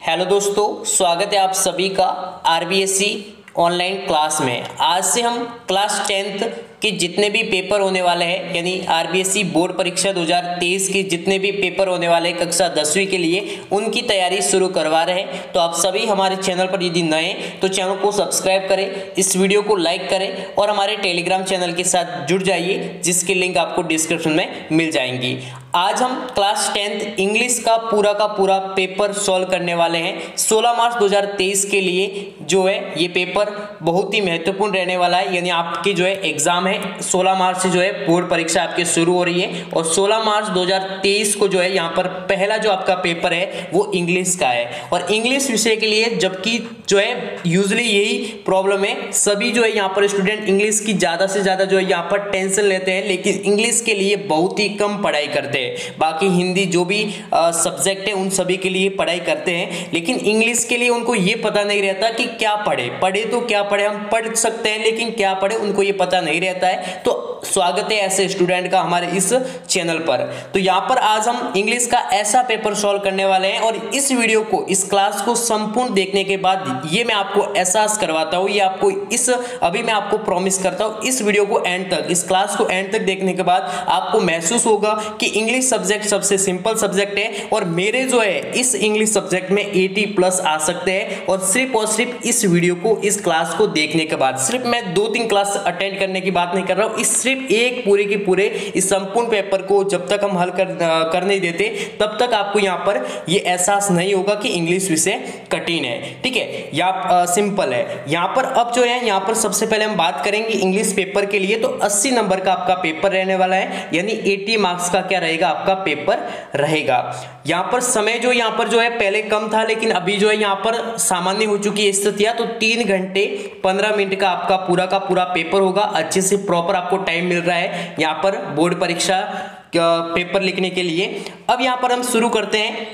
Hello दोस्तों, स्वागत है आप सभी का आरबीएससी ऑनलाइन क्लास में। आज से हम क्लास 10th के जितने भी पेपर होने वाले हैं, यानी आरबीएससी बोर्ड परीक्षा 2023 के जितने भी पेपर होने वाले हैं कक्षा 10वीं के लिए, उनकी तैयारी शुरू करवा रहे हैं। तो आप सभी हमारे चैनल पर यदि नए हैं तो चैनल को सब्सक्राइब करें, इस वीडियो को लाइक करें और हमारे टेलीग्राम चैनल के साथ जुड़ जाइए, जिसकी लिंक आपको डिस्क्रिप्शन में मिल जाएंगी। आज हम क्लास 10th इंग्लिश का पूरा पेपर सॉल्व करने वाले हैं। 16 मार्च 2023 के लिए जो है ये पेपर बहुत ही महत्वपूर्ण रहने वाला है, यानी आपकी जो है एग्जाम है 16 मार्च से जो है बोर्ड परीक्षा आपकी शुरू हो रही है और 16 मार्च 2023 को जो है यहाँ पर पहला जो आपका पेपर है वो इंग्लिश का है। और इंग्लिश विषय के लिए, जबकि जो है यूजुअली यही प्रॉब्लम है, सभी जो है यहाँ पर स्टूडेंट इंग्लिश की ज़्यादा से ज़्यादा जो है यहाँ पर टेंशन लेते हैं, लेकिन इंग्लिश के लिए बहुत ही कम पढ़ाई करते हैं। बाकी हिंदी जो भी सब्जेक्ट है उन सभी के लिए पढ़ाई करते हैं, लेकिन इंग्लिश के लिए उनको ये पता नहीं रहता कि क्या पढ़े तो क्या पढ़े। हम पढ़ सकते हैं लेकिन क्या पढ़े उनको ये पता नहीं रहता है। तो स्वागत है ऐसे स्टूडेंट का हमारे इस चैनल पर। तो यहाँ पर आज हम इंग्लिश का ऐसा पेपर सॉल्व करने वाले हैं और इस वीडियो को, इस क्लास को संपूर्ण देखने के बाद ये मैं आपको एहसास करवाता हूँ, ये आपको अभी मैं आपको प्रॉमिस करता हूँ, इस वीडियो को एंड तक, इस क्लास को एंड तक देखने के बाद आपको महसूस होगा कि इंग्लिश सब्जेक्ट सबसे सिंपल सब्जेक्ट है और मेरे जो है इस इंग्लिश सब्जेक्ट में 80+ आ सकते हैं। और सिर्फ इस वीडियो को, इस क्लास को देखने के बाद, सिर्फ मैं 2-3 क्लास अटेंड करने की बात नहीं कर रहा हूँ, इस सिर्फ एक पूरे के पूरे इस संपूर्ण पेपर को जब तक हम हल कर नहीं देते तब तक आपको यहाँ पर ये एहसास नहीं होगा कि इंग्लिश विषय कठिन है। ठीक है, या सिंपल है। यहाँ पर अब जो है, यहाँ पर सबसे पहले हम बात करेंगे इंग्लिश पेपर के लिए। तो 80 नंबर का आपका पेपर रहने वाला है, यानी 80 मार्क्स का क्या रहेगा, आपका पेपर रहेगा। यहाँ पर समय जो यहाँ पर जो है पहले कम था, लेकिन अभी जो है यहाँ पर सामान्य हो चुकी है स्थितियां। तो 3 घंटे 15 मिनट का आपका पूरा पेपर होगा। अच्छे से प्रॉपर आपको टाइम मिल रहा है यहाँ पर बोर्ड परीक्षा पेपर लिखने के लिए। अब यहाँ पर हम शुरू करते हैं।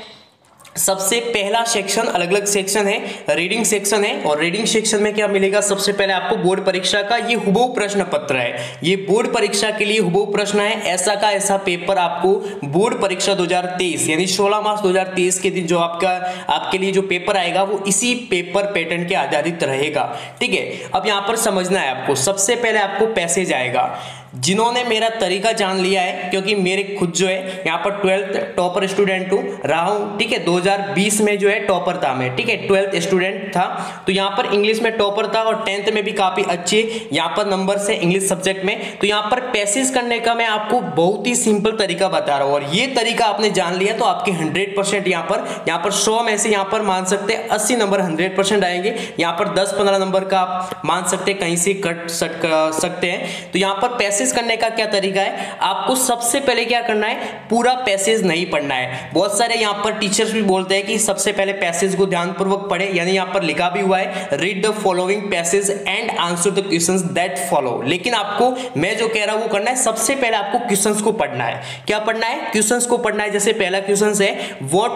सबसे पहला सेक्शन, अलग अलग सेक्शन है, रीडिंग सेक्शन है। और रीडिंग सेक्शन में क्या मिलेगा, सबसे पहले आपको बोर्ड परीक्षा का ये हुबहू प्रश्न पत्र है। ये बोर्ड परीक्षा के लिए हुबहू प्रश्न है। ऐसा का ऐसा पेपर आपको बोर्ड परीक्षा 2023 यानी 16 मार्च 2023 के दिन जो आपके लिए जो पेपर आएगा वो इसी पेपर पैटर्न के आधारित रहेगा। ठीक है, अब यहाँ पर समझना है आपको। सबसे पहले आपको पैसेज आएगा। जिन्होंने मेरा तरीका जान लिया है, क्योंकि मेरे खुद जो है यहाँ पर 12th टॉपर स्टूडेंट रहा हूँ। ठीक है, 2020 में जो है टॉपर था मैं। ठीक है, 12th स्टूडेंट था, तो यहाँ पर इंग्लिश में टॉपर था और 10th में भी काफी अच्छे यहाँ पर नंबर से इंग्लिश सब्जेक्ट में। तो यहाँ पर पैसेज करने का मैं आपको बहुत ही सिंपल तरीका बता रहा हूँ, और ये तरीका आपने जान लिया तो आपके 100% यहाँ पर 100 में से यहाँ पर मान सकते हैं 80 नंबर 100% आएंगे। यहाँ पर 10-15 नंबर का आप मान सकते हैं कहीं से कट सकते हैं। तो यहाँ पर पैसेज करने का क्या तरीका है, आपको सबसे पहले क्या करना है, पूरा पैसेज नहीं पढ़ना है। बहुत सारे यहाँ पर टीचर्स भी बोलते हैं कि सबसे पहले पैसेज को ध्यानपूर्वक पढ़े, यानी यहाँ पर लिखा भी हुआ है read the following passage and answer the questions that follow. लेकिन आपको मैं जो कह रहा हूं वो करना है, सबसे पहले आपको क्वेश्चंस को पढ़ना है। क्या पढ़ना है, क्वेश्चंस को पढ़ना है। जैसे पहला क्वेश्चन है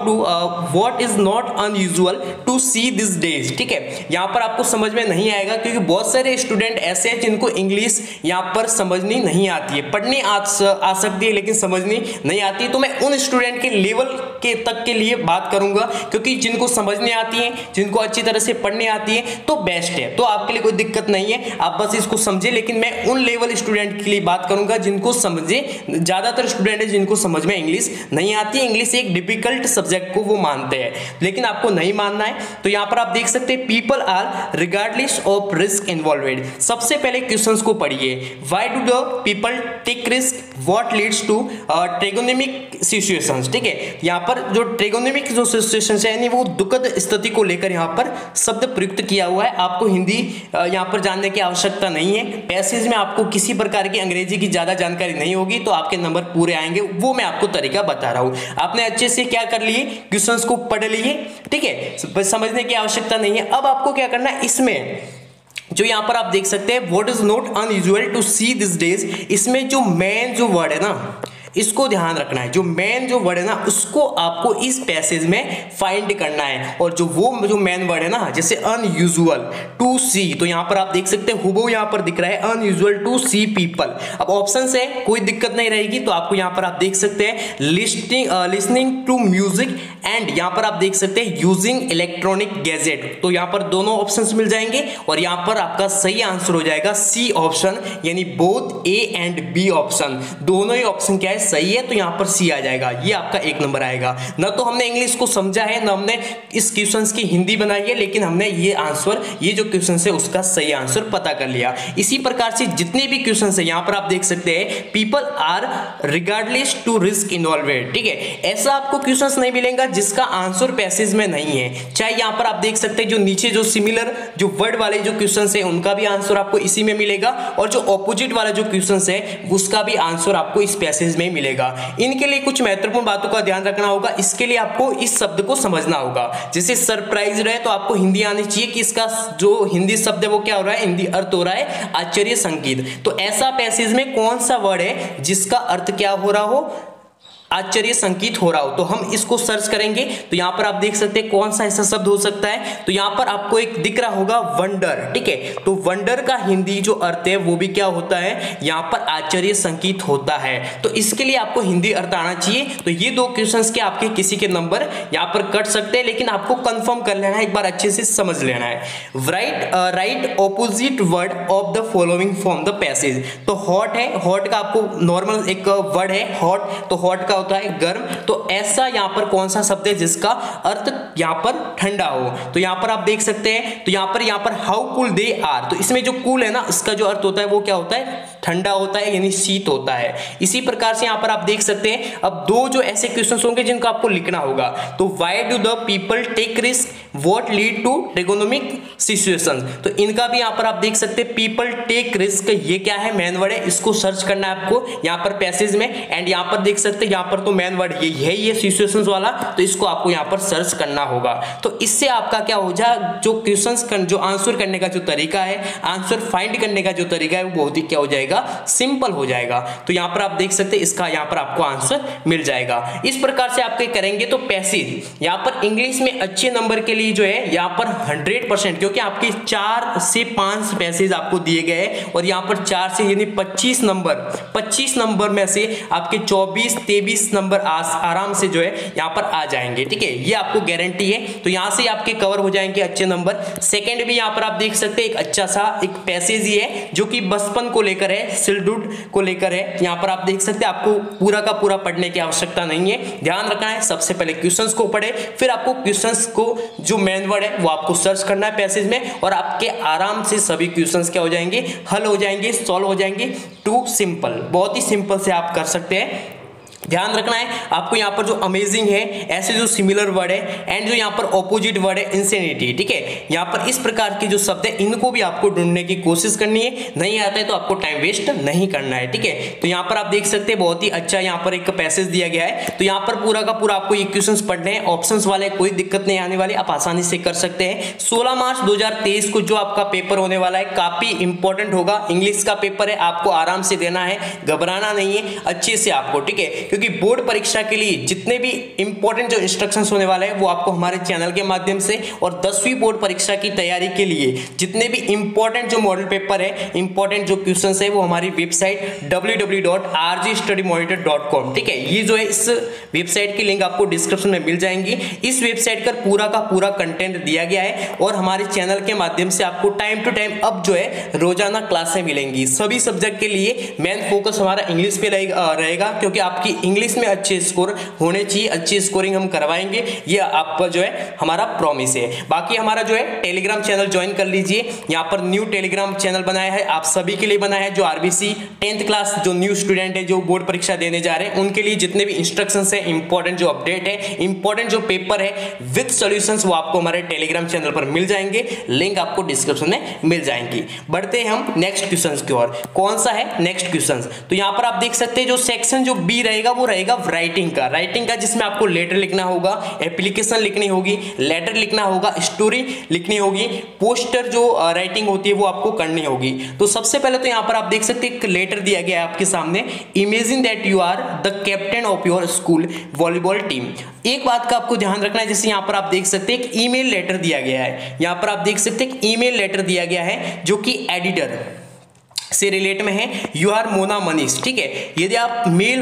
what is not unusual to see this days. ठीक है, यहाँ पर आपको समझ में नहीं आएगा, क्योंकि बहुत सारे स्टूडेंट ऐसे हैं जिनको इंग्लिश यहाँ पर समझनी नहीं आती है, पढ़नी आ सकती है लेकिन समझनी नहीं आती। तो मैं उन स्टूडेंट के लेवल के तक के लिए बात करूंगा, क्योंकि जिनको समझने आती है, जिनको अच्छी तरह से पढ़ने आती है तो बेस्ट है, तो आपके लिए कोई दिक्कत नहीं है, आप बस इसको समझे। लेकिन मैं उन लेवल स्टूडेंट के लिए बात करूंगा जिनको समझे। ज्यादातर स्टूडेंट है जिनको समझ में इंग्लिश नहीं आती है, इंग्लिश एक डिफिकल्ट सब्जेक्ट को वो मानते हैं, लेकिन आपको नहीं मानना है। तो यहाँ पर आप देख सकते हैं people are regardless of risk involved. सबसे पहले क्वेश्चंस को पढ़िए। Why do the people take risk, what leads to trigonomic situations. ठीक है, यहाँ पर जो ट्रिगोनोमिक जो सिचुएशंस है, यानी वो दुखद स्थिति को लेकर यहाँ पर शब्द प्रयुक्त किया हुआ है। आपको हिंदी यहाँ पर जानने की आवश्यकता नहीं है। पैसेज में आपको किसी प्रकार की अंग्रेजी की ज्यादा जानकारी नहीं होगी, तो आपके नंबर पूरे आएंगे। वो मैं आपको तरीका बता रहा हूँ। आपने अच्छे से क्या कर लिए, क्वेश्चंस को पढ़ लिए। ठीक है, समझने की आवश्यकता नहीं है। अब आपको क्या करना है, इसमें जो यहाँ पर आप देख सकते हैं what is not unusual to see this days, इसमें जो मेन जो वर्ड है ना, इसको ध्यान रखना है, जो मेन जो वर्ड है ना उसको आपको इस पैसेज में फाइंड करना है। और जो मेन वर्ड है ना, जैसे अनयूजुअल टू सी, तो यहाँ पर आप देख सकते हैं हुबहू यहाँ पर दिख रहा है अनयूजुअल टू सी पीपल। अब ऑप्शन से कोई दिक्कत नहीं रहेगी, तो आपको यहाँ पर आप देख सकते हैं लिसनिंग टू म्यूजिक एंड यहाँ पर आप देख सकते हैं यूजिंग इलेक्ट्रॉनिक गैजेट। तो यहाँ पर दोनों ऑप्शंस मिल जाएंगे और यहाँ पर आपका सही आंसर हो जाएगा सी ऑप्शन, यानी both A and B option, दोनों ही ऑप्शन क्या है सही है, तो यहाँ पर सी आ जाएगा, ये आपका 1 नंबर आएगा। ना तो हमने इंग्लिश को समझा है, ना हमने इस क्वेश्चंस की हिंदी बनाई है, लेकिन हमने ये जो क्वेश्चन है उसका सही आंसर पता कर लिया। इसी प्रकार से जितने भी क्वेश्चन है यहाँ पर आप देख सकते हैं people are regardless to risk involved, ठीक है। ऐसा आपको क्वेश्चन नहीं मिलेगा जिसका आंसर पैसेज में नहीं है। चाहे यहाँ पर आप देख सकते हैं जो नीचे जो सिमिलर जो वर्ड वाले जो क्वेश्चन है उनका भी आंसर आपको इसी में मिलेगा, और जो ऑपोजिट वाला जो क्वेश्चन है उसका भी आंसर आपको इस पैसेज में मिलेगा। इनके लिए कुछ महत्वपूर्ण बातों का ध्यान रखना होगा। इसके लिए आपको इस शब्द को समझना होगा। जैसे सरप्राइज्ड है तो आपको हिंदी आनी चाहिए कि इसका जो हिंदी शब्द है वो क्या हो रहा है, हिंदी अर्थ हो रहा है आश्चर्य संकेत। तो ऐसा पैसेज में कौन सा वर्ड है जिसका अर्थ क्या हो रहा हो, आश्चर्य संकेत हो रहा हो, तो हम इसको सर्च करेंगे। तो यहाँ पर आप देख सकते हैं कौन सा ऐसा शब्द हो सकता है, तो यहाँ पर आपको एक दिख रहा होगा वंडर, ठीक है। तो वंडर का हिंदी जो अर्थ है वो भी क्या होता है, यहाँ पर आश्चर्य संकेत होता है। तो इसके लिए आपको हिंदी अर्थ आना चाहिए। तो ये 2 क्वेश्चंस के आपके किसी के नंबर यहाँ पर कट सकते हैं, लेकिन आपको कंफर्म कर लेना है, एक बार अच्छे से समझ लेना है। Write opposite word of the following from the passage. तो हॉट है, हॉट का आपको नॉर्मल एक वर्ड है हॉट, तो हॉट का होता है गर्म। तो ऐसा यहाँ पर कौन सा शब्द है जिसका अर्थ यहाँ पर ठंडा हो, तो यहाँ पर आप देख सकते हैं। तो यहाँ पर हाउ कूल दे आर, तो इसमें जो कूल है ना इसका जो अर्थ होता है वो क्या होता है, ठंडा होता है, यानी शीत होता है। इसी प्रकार से यहाँ पर आप देख सकते हैं। अब 2 जो ऐसे क्वेश्चन होंगे जिनको आपको लिखना होगा। तो why do the people take risk, what lead to economic situation. तो इनका भी यहाँ पर आप देख सकते हैं पीपल टेक रिस्क, ये क्या है, मेन वर्ड है, इसको सर्च करना है आपको यहाँ पर पैसेज में। एंड यहाँ पर देख सकते हैं यहाँ पर तो मेन वर्ड यही है, ये सिचुएशंस वाला, तो इसको आपको यहाँ पर सर्च करना होगा। तो इससे आपका क्या हो जाए, जो क्वेश्चंस जो आंसर करने का जो तरीका है, आंसर फाइंड करने का जो तरीका है वो बहुत ही क्या हो जाएगा, सिंपल हो जाएगा। तो यहाँ पर आप देख सकते हैं इसका यहाँ पर आपको आंसर मिल जाएगा। इस प्रकार से आप करेंगे तो पैसेज यहाँ पर इंग्लिश में अच्छे नंबर के लिए जो है यहाँ पर 100%, क्योंकि आपके 4 से 5 पैसेज आपको दिए गए और यहाँ पर 4 से यानी 25 नंबर में से आपके 24-23 नंबर आराम से जो है यहाँ पर आ जाएंगे, ठीक है, ये आपको गारंटी है। तो यहाँ से आपके कवर हो जाएंगे अच्छे नंबर। सेकंड भी यहाँ पर आप देख सकते हैं एक अच्छा सा एक पैसेज ही है जो कि बचपन को लेकर है, सिलडुड को लेकर है। यहाँ पर आप देख सकते हैं आपको पूरा का पूरा पढ़ने की आवश्यकता नहीं है, ध्यान रखना है सबसे पहले क्वेश्चंस को पढ़े, फिर आपको क्वेश्चंस को जो मेन वर्ड है वो आपको सर्च करना है पैसेज में, और आपके आराम से सभी क्वेश्चंस क्या हो जाएंगे, हल हो जाएंगे, सॉल्व हो जाएंगे। टू सिंपल, बहुत ही सिंपल से आप कर सकते हैं। ध्यान रखना है आपको यहाँ पर जो अमेजिंग है, ऐसे जो सिमिलर वर्ड है एंड जो यहाँ पर ऑपोजिट वर्ड है इंसेनिटी, ठीक है, यहाँ पर इस प्रकार के जो शब्द है इनको भी आपको ढूंढने की कोशिश करनी है। नहीं आता है तो आपको टाइम वेस्ट नहीं करना है, ठीक है। तो यहाँ पर आप देख सकते हैं बहुत ही अच्छा यहाँ पर एक पैसेज दिया गया है। तो यहाँ पर पूरा का पूरा आपको ये क्वेश्चंस पढ़ने हैं, ऑप्शंस वाले, कोई दिक्कत नहीं आने वाली, आप आसानी से कर सकते हैं। 16 मार्च 2023 को जो आपका पेपर होने वाला है काफी इंपॉर्टेंट होगा, इंग्लिश का पेपर है, आपको आराम से देना है, घबराना नहीं है, अच्छे से आपको, ठीक है, क्योंकि बोर्ड परीक्षा के लिए जितने भी इंपॉर्टेंट जो इंस्ट्रक्शंस होने वाले हैं वो आपको हमारे चैनल के माध्यम से, और 10वीं बोर्ड परीक्षा की तैयारी के लिए जितने भी इंपॉर्टेंट जो मॉडल पेपर है, इंपॉर्टेंट जो क्वेश्चंस है वो हमारी वेबसाइट www.rgstudymonitor.com, ठीक है, ये जो है इस वेबसाइट की लिंक आपको डिस्क्रिप्शन में मिल जाएंगी। इस वेबसाइट पर पूरा का पूरा कंटेंट दिया गया है और हमारे चैनल के माध्यम से आपको टाइम टू टाइम अब जो है रोजाना क्लासें मिलेंगी। सभी सब्जेक्ट के लिए मेन फोकस हमारा इंग्लिश पे रहेगा, क्योंकि आपकी इंग्लिश में अच्छे स्कोर होने चाहिए, अच्छी स्कोरिंग हम करवाएंगे, ये आपका जो है हमारा प्रॉमिस है। बाकी हमारा जो है टेलीग्राम चैनल ज्वाइन कर लीजिए, यहाँ पर न्यू टेलीग्राम चैनल बनाया है, आप सभी के लिए बनाया है, जो आरबीसी 10th क्लास जो न्यू स्टूडेंट है, जो बोर्ड परीक्षा देने जा रहे हैं, उनके लिए जितने भी इंस्ट्रक्शंस है, इंपॉर्टेंट जो अपडेट है, इंपॉर्टेंट जो पेपर है विद सॉल्यूशंस, वो आपको हमारे टेलीग्राम चैनल पर मिल जाएंगे, लिंक आपको डिस्क्रिप्शन में मिल जाएंगी। बढ़ते हैं हम नेक्स्ट क्वेश्चन की ओर। कौन सा है नेक्स्ट क्वेश्चन? तो यहाँ पर आप देख सकते हैं जो सेक्शन जो बी रहेगा वो रहेगा राइटिंग का, जिसमें आपको लेटर लिखना होगा, एप्लीकेशन लिखनी होगी, लेटर लिखना होगा, स्टोरी लिखनी होगी, पोस्टर जो राइटिंग होती है वो आपको करनी होगी। तो सबसे पहले तो यहाँ पर आप देख सकते हैं एक लेटर दिया गया है आपके सामने, imagine that you are the captain of your school volleyball team. एक बात का आपको ध्यान रखना है, जैसे यहाँ पर आप देख सकते हैं एक ईमेल लेटर दिया गया है, यहाँ पर आप देख सकते हैं एक ईमेल लेटर दिया गया है जो कि एडिटर से रिलेट में है, यू आर मोना मनीष, ठीक है। यदि आप मेल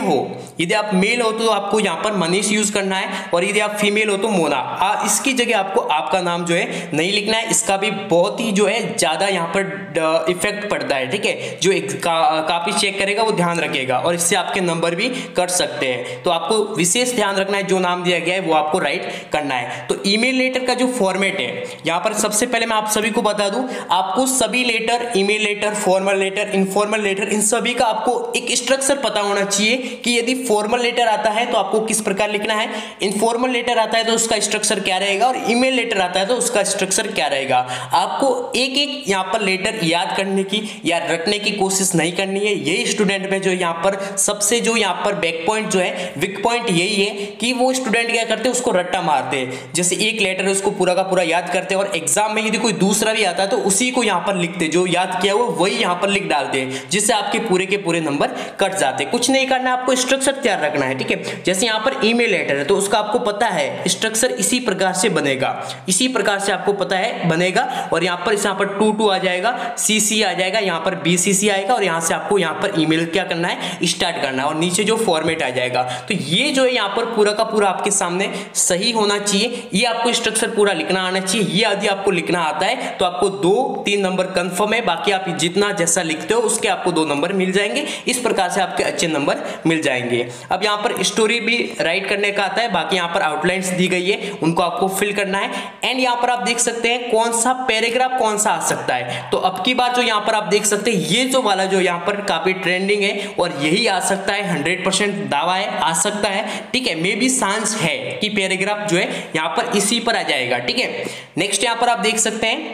हो तो आपको यहाँ पर मनीष यूज करना है, और यदि आप फीमेल हो तो मोना। इसकी जगह आपको आपका नाम जो है नहीं लिखना है, इसका भी बहुत ही जो है ज्यादा यहाँ पर इफेक्ट पड़ता है, ठीक है। जो कॉपी चेक करेगा वो ध्यान रखेगा, और इससे आपके नंबर भी कट सकते हैं। तो आपको विशेष ध्यान रखना है, जो नाम दिया गया है वो आपको राइट करना है। तो ईमेल लेटर का जो फॉर्मेट है, यहाँ पर सबसे पहले मैं आप सभी को बता दूं, आपको सभी letter, email letter, formal letter, informal letter, इन सभी का आपको एक स्ट्रक्चर पता होना चाहिए कि यदि फॉर्मल लेटर आता है तो आपको किस प्रकार लिखना है, इनफॉर्मल लेटर आता है तो उसका स्ट्रक्चर क्या रहेगा, और ईमेल लेटर आता है तो उसका स्ट्रक्चर क्या रहेगा। आपको एक एक यहाँ पर लेटर याद करने की या रटने की कोशिश नहीं करनी है। यही स्टूडेंट में जो यहाँ पर सबसे जो यहाँ पर बैक पॉइंट जो है, वीक पॉइंट यही है कि वो स्टूडेंट क्या करते हैं, उसको रट्टा मारते हैं। जैसे एक लेटर है उसको पूरा का पूरा याद करते हैं, और एग्जाम में यदि कोई दूसरा भी आता है तो उसी को यहाँ पर लिखते, जो याद किया वो वही यहाँ पर लिख डालते हैं, जिससे आपके पूरे के पूरे नंबर कट जाते हैं। कुछ नहीं करना, आपको स्ट्रक्चर तैयार रखना है, ठीक है। जैसे यहाँ पर ईमेल लेटर है तो उसका आपको पता है स्ट्रक्चर इसी प्रकार से बनेगा, इसी प्रकार से आपको पता है बनेगा। और यहाँ पर 2 आ जाएगा, CC आ जाएगा, यहाँ पर BCC आएगा, और यहाँ से आपको यहाँ पर ईमेल क्या करना है, स्टार्ट करना है, और नीचे जो फॉर्मेट आ जाएगा। तो ये जो है यहाँ पर पूरा का पूरा आपके सामने सही होना चाहिए, ये आपको स्ट्रक्चर पूरा लिखना आना चाहिए। ये यदि आपको लिखना आता है तो आपको 2-3 नंबर कंफर्म है, बाकी आप जितना जैसा लिखते हो उसके आपको 2 नंबर मिल जाएंगे। इस प्रकार से आपके अच्छे नंबर मिल जाएंगे। अब यहाँ पर स्टोरी भी राइट करने का आता है, बाकी यहाँ पर आउटलाइंस दी गई है, उनको आपको फिल करना है। एंड यहाँ पर आप देख सकते हैं कौन सा पैराग्राफ कौन सा आ सकता है। तो अब की बार जो यहाँ पर आप देख सकते हैं, ये जो वाला जो यहाँ पर काफी ट्रेंडिंग है, और यही आ सकता है, 100% दावा है, आ सकता है, ठीक है। मे बी चांस है कि पैराग्राफ जो है यहाँ पर इसी पर आ जाएगा, ठीक है। नेक्स्ट यहाँ पर आप देख सकते हैं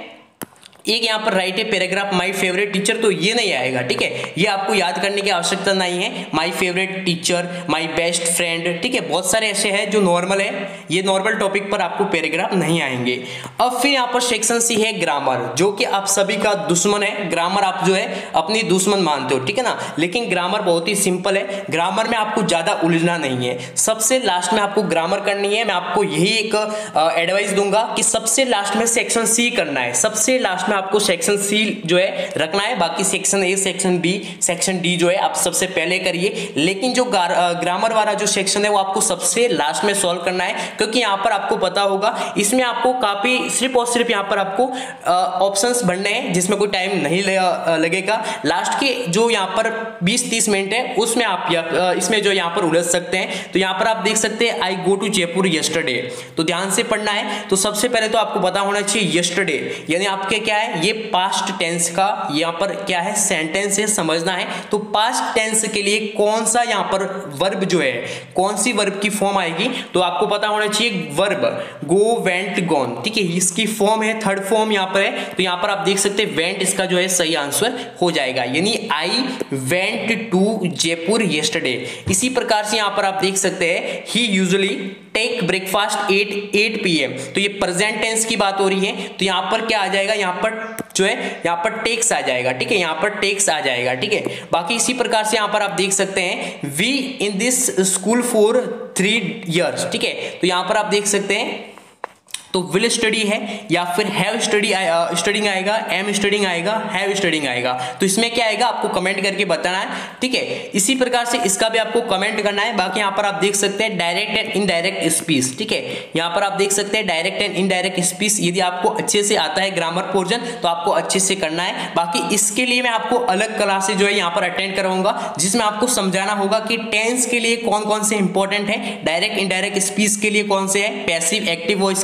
एक यहाँ पर राइट है पैराग्राफ माय फेवरेट टीचर, तो ये नहीं आएगा, ठीक है। ये आपको याद करने की आवश्यकता नहीं है। My favourite teacher, my best friend, ठीक है, बहुत सारे ऐसे हैं जो नॉर्मल है, ये नॉर्मल टॉपिक पर आपको पैराग्राफ नहीं आएंगे। अब फिर यहाँ पर सेक्शन सी है ग्रामर, जो कि आप सभी का दुश्मन है। ग्रामर आप जो है अपनी दुश्मन मानते हो, ठीक है ना, लेकिन ग्रामर बहुत ही सिंपल है। ग्रामर में आपको ज्यादा उलझना नहीं है, सबसे लास्ट में आपको ग्रामर करनी है। मैं आपको यही एक एडवाइस दूंगा कि सबसे लास्ट में सेक्शन सी करना है, सबसे लास्ट में आपको सेक्शन सी जो है रखना है, बाकी section A, section B, section D जो है आप सबसे पहले करिए। लेकिन जो ग्रामर वाला जो सेक्शन है वो आपको सबसे लास्ट में सॉल्व करना है, क्योंकि यहाँ पर आपको पता होगा इसमें आपको काफी सिर्फ और सिर्फ यहाँ पर आपको ऑप्शंस भरने हैं, जिसमें कोई टाइम नहीं लगेगा। लास्ट के जो यहाँ पर 20-30 मिनट है उसमें आप इसमें जो यहाँ पर उलझ सकते हैं। तो यहाँ पर आप देख सकते हैं I go to Jaipur yesterday, तो ध्यान से पढ़ना है। तो सबसे पहले तो आपको पता होना चाहिए यस्टरडे यानी आपके क्या है, ये पास्ट टेंस का यहाँ पर क्या है, सेंटेंस है, समझना है। तो पास्ट टेंस के लिए कौन सा यहाँ पर वर्ब जो है, कौन सी वर्ब की फॉर्म आएगी, तो आपको पता होना चाहिए वर्ब गो, वेंट, गॉन, ठीक है। इसकी फॉर्म है, थर्ड फॉर्म यहाँ पर है। तो यहाँ पर आप देख सकते हैं वेंट इसका जो है सही आंसर हो जाएगा, यानी I went to Jaipur yesterday. इसी प्रकार से यहाँ पर आप देख सकते हैं he usually take breakfast 8 PM, तो ये प्रेजेंट टेंस की बात हो रही है। तो यहाँ पर क्या आ जाएगा, यहाँ पर जो है यहाँ पर टेक्स आ जाएगा, ठीक है, यहाँ पर टेक्स आ जाएगा, ठीक है। बाकी इसी प्रकार से यहाँ पर आप देख सकते हैं we in this school for 3 years, ठीक है। तो यहाँ पर आप देख सकते हैं तो विल स्टडी है या फिर हैव स्टडिंग आएगा, एम स्टडिंग आएगा, हैव स्टडिंग आएगा। तो इसमें क्या आएगा आपको कमेंट करके बताना है, ठीक है। इसी प्रकार से इसका भी आपको कमेंट करना है। बाकी यहाँ पर आप देख सकते हैं डायरेक्ट एंड इनडायरेक्ट स्पीच, ठीक है। यहाँ पर आप देख सकते हैं डायरेक्ट एंड इनडायरेक्ट स्पीच, यदि आपको अच्छे से आता है ग्रामर पोर्शन तो आपको अच्छे से करना है। बाकी इसके लिए मैं आपको अलग क्लासेस जो है यहाँ पर अटेंड करवाऊंगा, जिसमें आपको समझाना होगा कि टेंस के लिए कौन कौन से इंपॉर्टेंट है, डायरेक्ट इनडायरेक्ट स्पीच के लिए कौन से है, पैसिव एक्टिव वॉइस के लिए कौन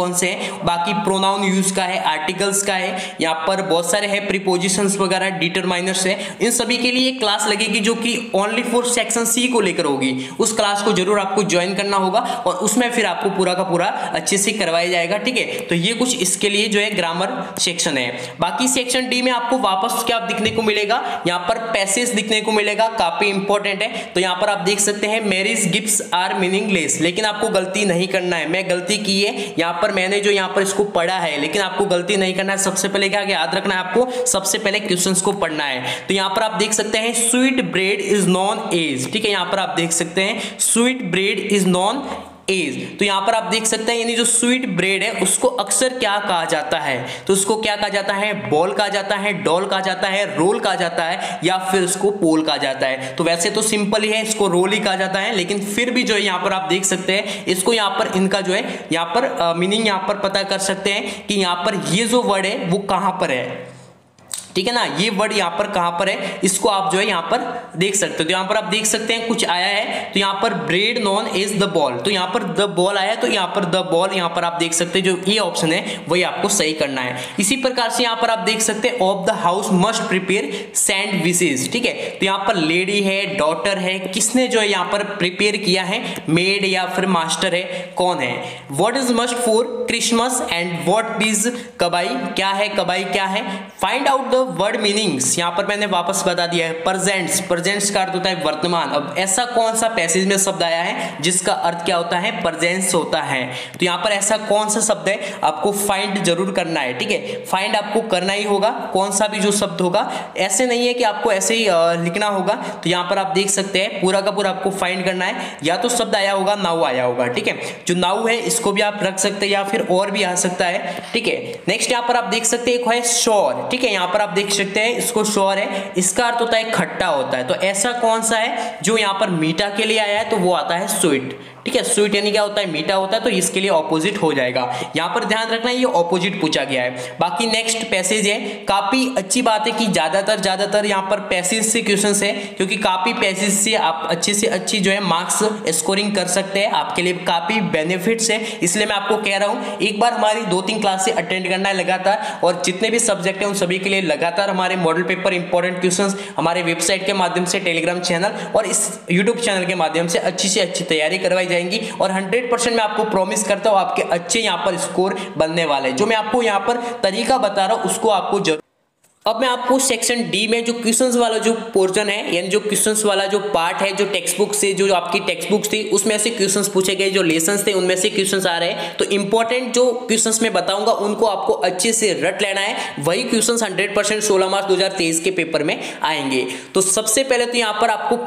कौन से हैं, बाकी प्रोनाउन यूज का है, आर्टिकल्स का है, यहाँ पर बहुत सारे हैं प्रीपोजिशंस वगैरह, डिटरमाइनर्स है। इन सभी के लिए क्लास लगेगी जो कि ओनली फॉर सेक्शन सी को लेकर होगी। उस क्लास को जरूर आपको ज्वाइन करना होगा और उसमें फिर आपको पूरा का पूरा अच्छे से करवाया जाएगा, ठीक है। तो ये कुछ इसके लिए जो है ग्रामर सेक्शन है। बाकी सेक्शन डी में आपको वापस क्या दिखने को मिलेगा, यहाँ पर पैसेज दिखने को मिलेगा, काफी इंपॉर्टेंट है। तो यहाँ पर आप देख सकते हैं मैरिज गिफ्ट्स आर मीनिंगलेस, लेकिन आपको गलती नहीं करना है। मैं गलती की है यहाँ पर, मैंने जो यहाँ पर इसको पढ़ा है, लेकिन आपको गलती नहीं करना है। सबसे पहले क्या याद रखना है आपको, सबसे पहले क्वेश्चंस को पढ़ना है। तो यहाँ पर आप देख सकते हैं sweet bread is non age, ठीक है। यहाँ पर आप देख सकते हैं sweet bread is non age. तो यहाँ पर आप देख सकते हैं यानी जो स्वीट ब्रेड है उसको अक्सर क्या कहा जाता है, तो उसको क्या कहा जाता है, बॉल कहा जाता है, डॉल कहा जाता है, रोल कहा जाता है, या फिर उसको पोल कहा जाता है। तो वैसे तो सिंपल ही है, इसको रोल ही कहा जाता है, लेकिन फिर भी जो है यहाँ पर आप देख सकते हैं इसको यहाँ पर इनका जो है यहाँ पर मीनिंग यहाँ पर पता कर सकते हैं कि यहाँ पर ये जो वर्ड है वो कहाँ पर है, ठीक है ना। ये वर्ड यहाँ पर कहां पर है, इसको आप जो है यहाँ पर देख सकते हो। तो यहाँ पर आप देख सकते हैं कुछ आया है, तो यहाँ पर bread non age the ball, तो यहाँ पर द बॉल आया है, तो यहाँ पर द बॉल यहाँ पर आप देख सकते हैं जो ये ऑप्शन है वही आपको सही करना है। इसी प्रकार से यहाँ पर आप देख सकते हैं of the house must prepare sandwiches, ठीक है। तो यहाँ पर लेडी है, डॉटर है, किसने जो है यहाँ पर प्रिपेयर किया है, मेड या फिर मास्टर है, कौन है। What is must for Christmas and what is कबाई, क्या है कबाई क्या है। Find out the word meanings, यहां पर मैंने वापस बता दिया है। प्रेजेंट्स, प्रेजेंट्स का अर्थ होता है वर्तमान। अब ऐसा कौन सा पैसेज में शब्द आया है जिसका अर्थ क्या होता है, प्रेजेंस होता है। तो यहां पर ऐसा कौन सा शब्द है आपको फाइंड जरूर करना है, ठीक है। फाइंड आपको करना ही होगा, कौन सा भी जो शब्द होगा, ऐसे नहीं है कि आपको ऐसे ही लिखना होगा। तो यहां पर आप देख सकते हैं पूरा का पूरा आपको फाइंड करना है। या तो शब्द आया होगा, नाउ आया होगा, ठीक है। जो नाउ है इसको भी आप रख सकते हैं या फिर और भी आ सकता है, ठीक है। नेक्स्ट यहां पर आप देख सकते हैं एक है श्योर, ठीक है। यहां पर आप देख सकते हैं इसको श्योर है, इसका अर्थ होता है खट्टा होता है। तो ऐसा कौन सा है जो यहाँ पर मीठा के लिए आया है, तो वो आता है स्वीट, ठीक है। स्वीट यानी क्या होता है, मीठा होता है, तो इसके लिए ऑपोजिट हो जाएगा। यहाँ पर ध्यान रखना है ये ऑपोजिट पूछा गया है। बाकी नेक्स्ट पैसेज है, काफी अच्छी बात है कि ज्यादातर यहाँ पर पैसेज से क्वेश्चंस है, क्योंकि काफी पैसेज से आप अच्छे से अच्छी जो है मार्क्स स्कोरिंग कर सकते हैं। आपके लिए काफी बेनिफिट्स है, इसलिए मैं आपको कह रहा हूँ एक बार हमारी 2-3 क्लास से अटेंड करना है लगातार, और जितने भी सब्जेक्ट है उन सभी के लिए लगातार हमारे मॉडल पेपर इंपॉर्टेंट क्वेश्चंस हमारे वेबसाइट के माध्यम से, टेलीग्राम चैनल और इस यूट्यूब चैनल के माध्यम से अच्छी से अच्छी तैयारी करवाई जाएंगी। और 100% मैं आपको प्रॉमिस करता हूं आपके अच्छे यहाँ पर स्कोर बनने वाले। जो मैं आपको यहाँ पर तरीका बता रहा हूं उसको आपको जरूर। अब मैं आपको सेक्शन डी में जो क्वेश्चंस वाला जो पोर्शन है, यानी जो क्वेश्चंस वाला जो पार्ट है, जो टेक्स्ट बुक से जो आपकी टेक्स्ट बुक्स थी उसमें से क्वेश्चंस पूछे गए, जो लेसन्स थे उनमें से क्वेश्चंस आ रहे हैं। तो इंपॉर्टेंट जो क्वेश्चंस मैं बताऊंगा उनको आपको अच्छे से रट लेना है। वही क्वेश्चंस 100% 16 मार्च 2023 के पेपर में आएंगे। तो सबसे पहले तो यहाँ पर आपको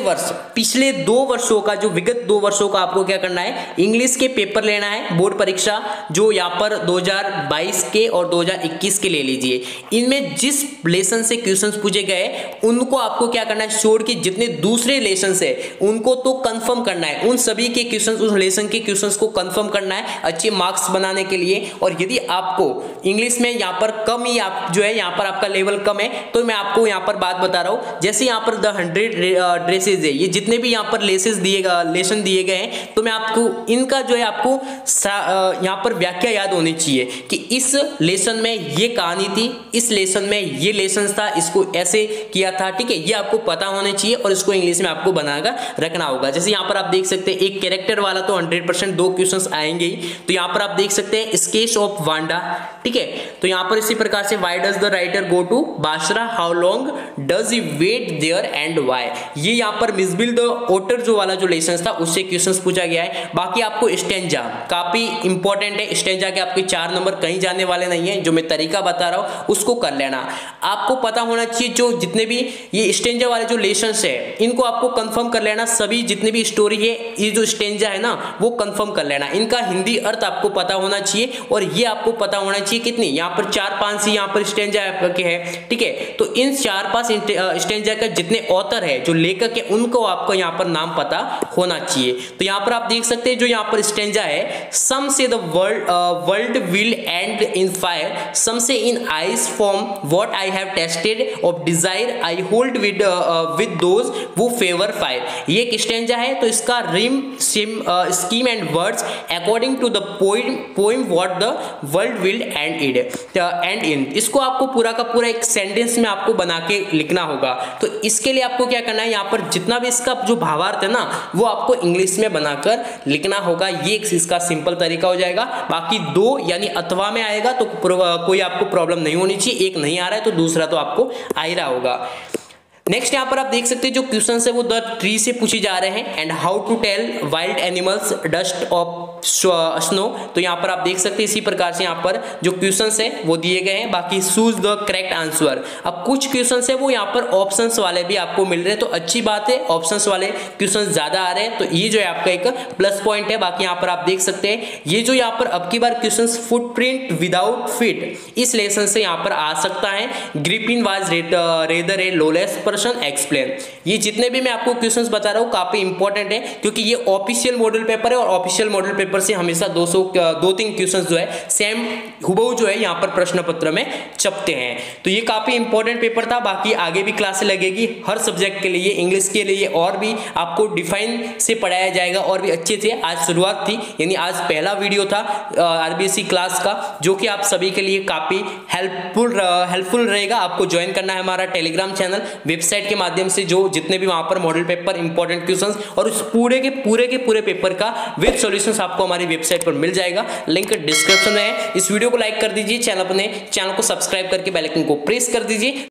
पिछले 2 वर्षों का, जो विगत 2 वर्षों का आपको क्या करना है, इंग्लिश के पेपर लेना है, बोर्ड परीक्षा जो यहाँ पर 2022 के और 2021 के ले लीजिए। इनमें जिस लेसन से क्वेश्चंस पूछे गए उनको आपको क्या करना है, छोड़ के जितने दूसरे लेसन है उनको तो कंफर्म करना है। उन सभी के क्वेश्चंस, उस लेसन के क्वेश्चंस को कंफर्म करना है अच्छे मार्क्स बनाने के लिए। और यदि आपको इंग्लिश में यहाँ पर कम ही आप जो है यहाँ पर आपका लेवल कम है, तो मैं आपको यहाँ पर बात बता रहा हूँ। जैसे यहाँ पर द 100 ड्रेसेज है, ये जितने भी यहाँ पर लेसन दिए गए हैं, तो मैं आपको इनका जो है आपको यहाँ पर व्याख्या याद होनी चाहिए कि इस लेसन में ये कहानी थी, इस लेसन में ये लेसन था, इसको ऐसे किया था, ठीक है। ये आपको पता होने चाहिए और इसको इंग्लिश में आपको बनाकर रखना होगा। जैसे यहाँ पर आप देख सकते हैं एक कैरेक्टर वाला तो 100% 2 क्वेश्चंस आएंगे ही। तो यहाँ पर आप देख सकते हैं स्केच ऑफ वांडा, ठीक है। तो यहाँ पर इसी प्रकार से why does the writer go to Basra, how long does he wait there and why. ये यहाँ पर मिसबिल द ओटर जो वाला जो लेसन था उससे क्वेश्चंस पूछा गया है। बाकी आपको स्टेंजा काफी इंपॉर्टेंट है, स्टेंजा के आपके 4 नंबर कहीं जाने वाले नहीं है। जो मैं तरीका बता रहा हूँ उसको कर लेना। आपको पता होना चाहिए जो जितने भी ये स्टेंजा वाले जो लेसन्स है इनको आपको कंफर्म कर लेना। सभी जितने भी स्टोरी है, ये जो स्टेंजा है ना वो कंफर्म कर लेना। इनका हिंदी अर्थ आपको पता होना चाहिए और ये आपको पता होना चाहिए कितनी, यहाँ पर 4-5 ही यहाँ पर स्टेंजा के है, ठीक है। तो इन 4-5 स्टेंजा का जितने ऑथर है, जो लेखक है, उनको आपको यहाँ पर नाम पता होना चाहिए। तो यहाँ पर आप देख सकते हैं जो यहाँ पर स्टेंजा है, some say the world will end in fire, some say in ice from what I have tasted of desire I hold with those who favour fire. ये एक स्टैंजा है, तो इसका rhyme scheme and words according to the poem what the world will end in. इसको आपको पूरा का पूरा एक सेंटेंस में आपको बना के लिखना होगा। तो इसके लिए आपको क्या करना है, यहाँ पर जितना भी इसका जो भावार्थ है ना वो आपको इंग्लिश में बनाकर लिखना होगा। ये इसका सिंपल तरीका हो जाएगा। बाकी दो यानी अथवा में आएगा तो कोई आपको प्रॉब्लम नहीं होनी चाहिए। एक नहीं आ रहा है तो दूसरा तो आपको आ ही रहा होगा। नेक्स्ट यहाँ पर आप देख सकते हैं जो क्वेश्चन है वो द ट्री से पूछे जा रहे हैं and how to tell wild animals dust of snow. तो यहाँ पर आप देख सकते हैं इसी प्रकार से यहाँ पर जो क्वेश्चंस है वो दिए गए हैं। बाकी चूज द करेक्ट आंसर। अब कुछ क्वेश्चंस है वो यहाँ पर ऑप्शंस वाले भी आपको मिल रहे हैं, तो अच्छी बात है, ऑप्शंस वाले क्वेश्चंस ज्यादा आ रहे हैं, तो ये जो है आपका एक प्लस पॉइंट है। बाकी यहाँ पर आप देख सकते हैं ये जो यहाँ पर अब की बार क्वेश्चंस फुटप्रिंट विदाउट फीट इस लेसन से यहाँ पर आ सकता है। Griffin was rather a lawless person explain. ये जितने भी मैं आपको क्वेश्चंस बता रहा हूँ काफी इंपॉर्टेंट है, क्योंकि ये ऑफिशियल मॉडल पेपर है और ऑफिशियल मॉडल पेपर से हमेशा 2-3 क्वेश्चंस जो है सेम हुबहू जो है यहाँ पर प्रश्न पत्र में छपते हैं। तो ये काफी इंपॉर्टेंट पेपर था। बाकी आगे भी क्लासें लगेगी हर सब्जेक्ट के लिए, इंग्लिश के लिए और भी आपको डिफाइन से पढ़ाया जाएगा और भी अच्छे से। आज शुरुआत थी, यानी आज पहला वीडियो था आरबीएससी क्लास का, जो कि आप सभी के लिए काफी हेल्पफुल रहेगा। आपको ज्वाइन करना है हमारा टेलीग्राम चैनल, वेबसाइट के माध्यम से जो जितने भी वहां पर मॉडल पेपर, इंपॉर्टेंट क्वेश्चंस और उस पूरे के पूरे पेपर का विद सॉल्यूशंस आपको हमारी वेबसाइट पर मिल जाएगा। लिंक डिस्क्रिप्शन में है। इस वीडियो को लाइक कर दीजिए, चैनल को सब्सक्राइब करके बेल आइकन को प्रेस कर दीजिए।